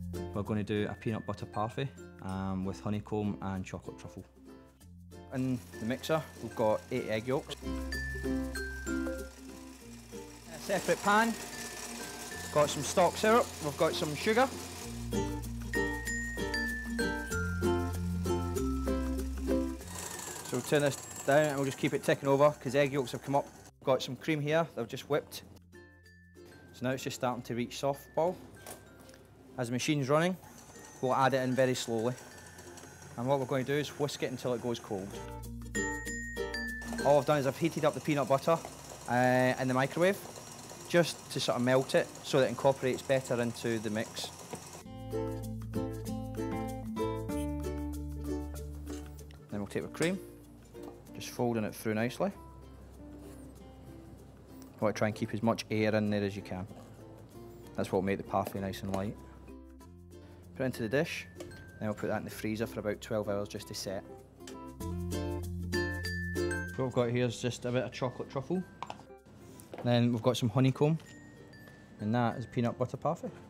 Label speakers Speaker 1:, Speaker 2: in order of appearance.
Speaker 1: We're going to do a peanut butter parfait with honeycomb and chocolate truffle. In the mixer, we've got 8 egg yolks. In a separate pan, got some stock syrup, we've got some sugar. So we'll turn this down and we'll just keep it ticking over because egg yolks have come up. We've got some cream here, they've just whipped. So now it's just starting to reach soft ball. As the machine's running, we'll add it in very slowly. And what we're going to do is whisk it until it goes cold. All I've done is I've heated up the peanut butter in the microwave, just to sort of melt it so that it incorporates better into the mix. Then we'll take the cream, just folding it through nicely. You want to try and keep as much air in there as you can. That's what will make the parfait nice and light. Put it into the dish, then we'll put that in the freezer for about 12 hours just to set. What we've got here is just a bit of chocolate truffle. Then we've got some honeycomb, and that is peanut butter parfait.